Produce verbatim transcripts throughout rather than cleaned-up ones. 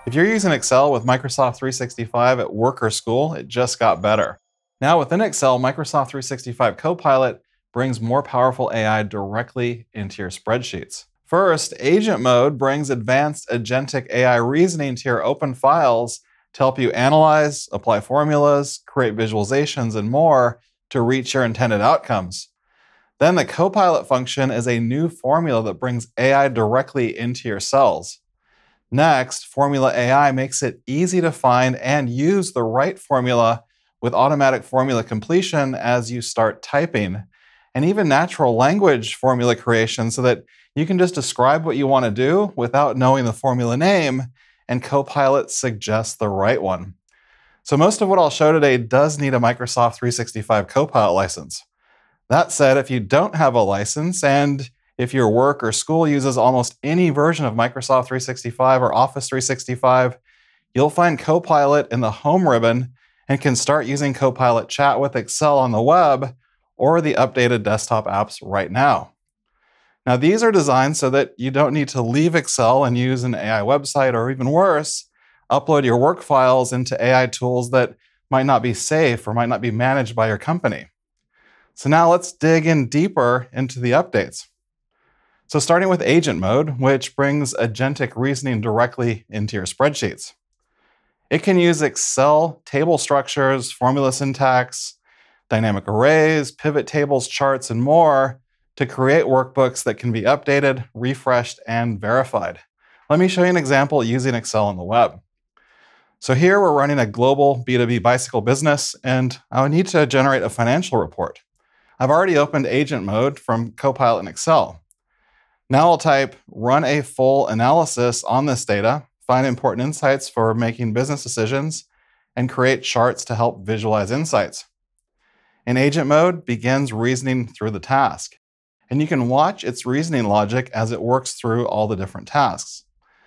If you're using Excel with Microsoft three sixty-five at work or school, it just got better. Now within Excel, Microsoft three sixty-five Copilot brings more powerful A I directly into your spreadsheets. First, Agent Mode brings advanced agentic A I reasoning to your open files to help you analyze, apply formulas, create visualizations, and more to reach your intended outcomes. Then the Copilot function is a new formula that brings A I directly into your cells. Next, Formula A I makes it easy to find and use the right formula with automatic formula completion as you start typing, and even natural language formula creation so that you can just describe what you want to do without knowing the formula name, and Copilot suggests the right one. So most of what I'll show today does need a Microsoft three sixty-five Copilot license. That said, if you don't have a license, and if your work or school uses almost any version of Microsoft three sixty-five or Office three sixty-five, you'll find Copilot in the Home ribbon and can start using Copilot Chat with Excel on the web or the updated desktop apps right now. Now, these are designed so that you don't need to leave Excel and use an A I website, or even worse, upload your work files into A I tools that might not be safe or might not be managed by your company. So now let's dig in deeper into the updates. So starting with Agent Mode, which brings agentic reasoning directly into your spreadsheets. It can use Excel table structures, formula syntax, dynamic arrays, pivot tables, charts, and more to create workbooks that can be updated, refreshed, and verified. Let me show you an example using Excel on the web. So here we're running a global B two B bicycle business, and I would need to generate a financial report. I've already opened Agent Mode from Copilot in Excel. Now I'll type run a full analysis on this data, find important insights for making business decisions, and create charts to help visualize insights. In Agent Mode, begins reasoning through the task, and you can watch its reasoning logic as it works through all the different tasks.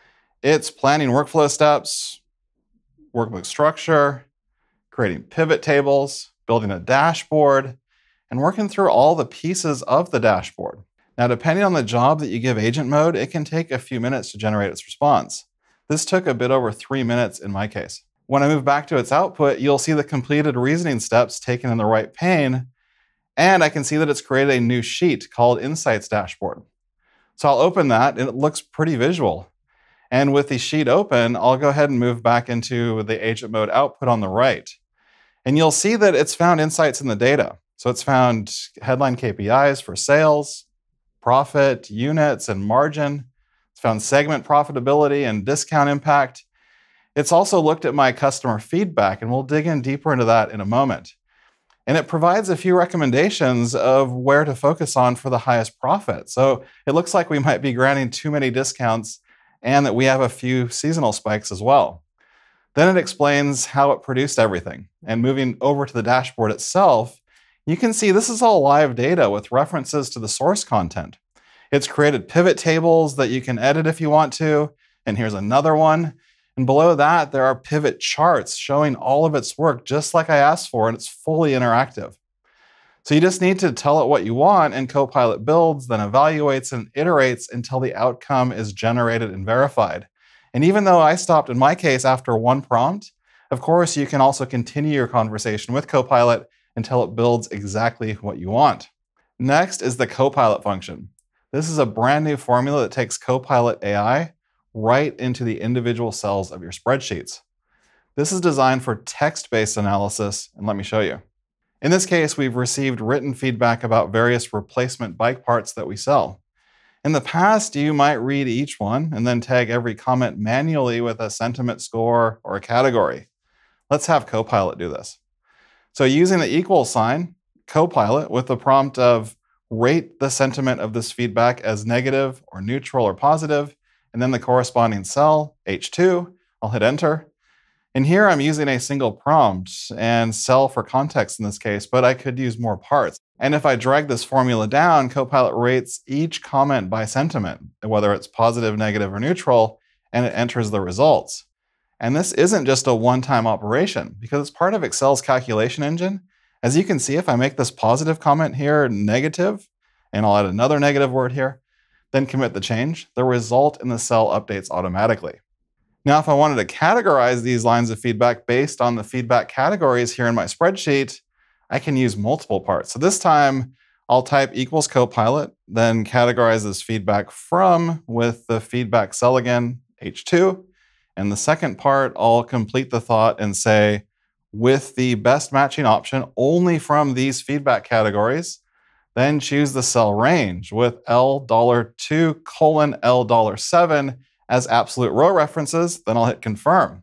It's planning workflow steps, workbook structure, creating pivot tables, building a dashboard, and working through all the pieces of the dashboard. Now, depending on the job that you give Agent Mode, it can take a few minutes to generate its response. This took a bit over three minutes in my case. When I move back to its output, you'll see the completed reasoning steps taken in the right pane, and I can see that it's created a new sheet called Insights Dashboard. So I'll open that, and it looks pretty visual. And with the sheet open, I'll go ahead and move back into the Agent Mode output on the right. And you'll see that it's found insights in the data. So it's found headline K P Is for sales, profit, units, and margin. It's found segment profitability and discount impact. It's also looked at my customer feedback, and we'll dig in deeper into that in a moment. And it provides a few recommendations of where to focus on for the highest profit. So it looks like we might be granting too many discounts and that we have a few seasonal spikes as well. Then it explains how it produced everything. And moving over to the dashboard itself, you can see this is all live data with references to the source content. It's created pivot tables that you can edit if you want to, and here's another one. And below that, there are pivot charts showing all of its work just like I asked for, and it's fully interactive. So you just need to tell it what you want, and Copilot builds, then evaluates and iterates until the outcome is generated and verified. And even though I stopped in my case after one prompt, of course, you can also continue your conversation with Copilot until it builds exactly what you want. Next is the Copilot function. This is a brand new formula that takes Copilot A I right into the individual cells of your spreadsheets. This is designed for text-based analysis, and let me show you. In this case, we've received written feedback about various replacement bike parts that we sell. In the past, you might read each one and then tag every comment manually with a sentiment score or a category. Let's have Copilot do this. So using the equal sign, Copilot, with the prompt of rate the sentiment of this feedback as negative or neutral or positive, and then the corresponding cell, H two, I'll hit enter. And here I'm using a single prompt and cell for context in this case, but I could use more parts. And if I drag this formula down, Copilot rates each comment by sentiment, whether it's positive, negative, or neutral, and it enters the results. And this isn't just a one-time operation because it's part of Excel's calculation engine. As you can see, if I make this positive comment here negative, and I'll add another negative word here, then commit the change, the result in the cell updates automatically. Now, if I wanted to categorize these lines of feedback based on the feedback categories here in my spreadsheet, I can use multiple parts. So this time, I'll type equals Copilot, then categorize this feedback from with the feedback cell again, H two. And the second part, I'll complete the thought and say, with the best matching option only from these feedback categories, then choose the cell range with L two colon L seven as absolute row references, then I'll hit confirm.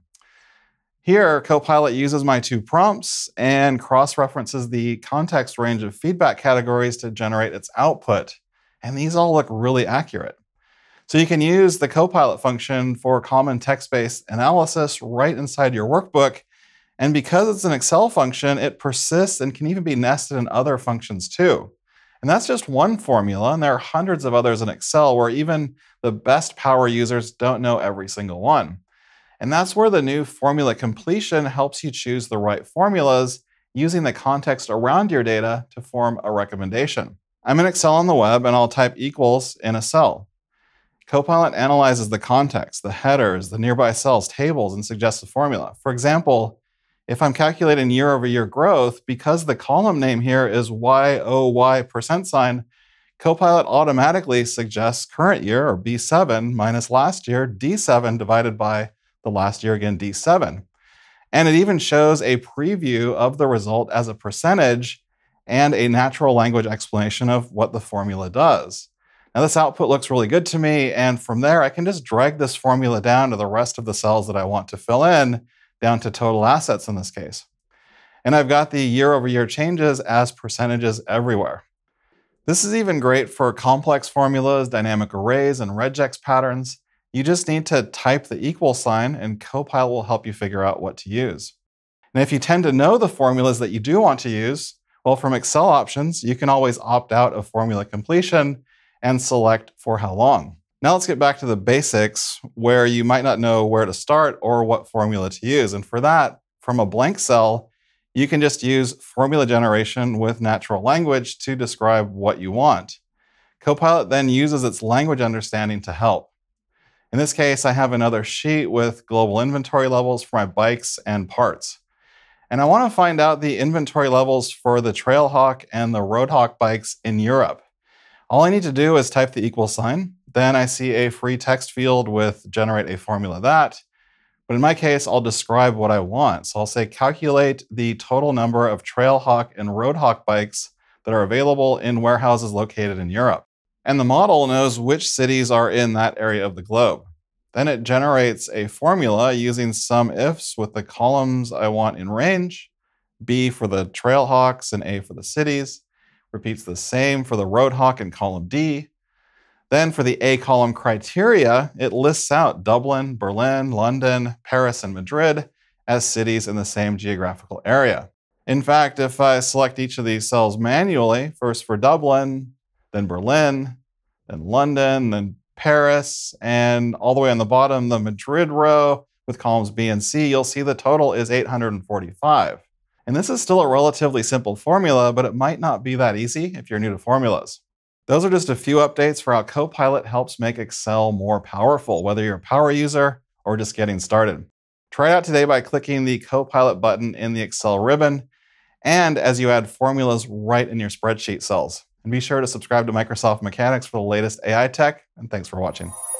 Here, Copilot uses my two prompts and cross-references the context range of feedback categories to generate its output. And these all look really accurate. So you can use the Copilot function for common text-based analysis right inside your workbook. And because it's an Excel function, it persists and can even be nested in other functions too. And that's just one formula, and there are hundreds of others in Excel where even the best power users don't know every single one. And that's where the new formula completion helps you choose the right formulas using the context around your data to form a recommendation. I'm in Excel on the web, and I'll type equals in a cell. Copilot analyzes the context, the headers, the nearby cells, tables, and suggests a formula. For example, if I'm calculating year-over-year growth, because the column name here is Y O Y percent sign, Copilot automatically suggests current year, or B seven, minus last year, D seven, divided by the last year, again, D seven. And it even shows a preview of the result as a percentage and a natural language explanation of what the formula does. Now, this output looks really good to me, and from there, I can just drag this formula down to the rest of the cells that I want to fill in, down to total assets in this case. And I've got the year-over-year changes as percentages everywhere. This is even great for complex formulas, dynamic arrays, and regex patterns. You just need to type the equal sign, and Copilot will help you figure out what to use. And if you tend to know the formulas that you do want to use, well, from Excel options, you can always opt out of formula completion and select for how long. Now let's get back to the basics where you might not know where to start or what formula to use. And for that, from a blank cell, you can just use formula generation with natural language to describe what you want. Copilot then uses its language understanding to help. In this case, I have another sheet with global inventory levels for my bikes and parts. And I want to find out the inventory levels for the Trailhawk and the Roadhawk bikes in Europe. All I need to do is type the equal sign. Then I see a free text field with generate a formula that. But in my case, I'll describe what I want. So I'll say calculate the total number of Trailhawk and Roadhawk bikes that are available in warehouses located in Europe. And the model knows which cities are in that area of the globe. Then it generates a formula using some ifs with the columns I want in range, B for the Trailhawks and A for the cities. Repeats the same for the Roadhawk in column D. Then for the A column criteria, it lists out Dublin, Berlin, London, Paris, and Madrid as cities in the same geographical area. In fact, if I select each of these cells manually, first for Dublin, then Berlin, then London, then Paris, and all the way on the bottom, the Madrid row with columns B and C, you'll see the total is eight hundred forty-five. And this is still a relatively simple formula, but it might not be that easy if you're new to formulas. Those are just a few updates for how Copilot helps make Excel more powerful, whether you're a power user or just getting started. Try it out today by clicking the Copilot button in the Excel ribbon, and as you add formulas right in your spreadsheet cells. And be sure to subscribe to Microsoft Mechanics for the latest A I tech, and thanks for watching.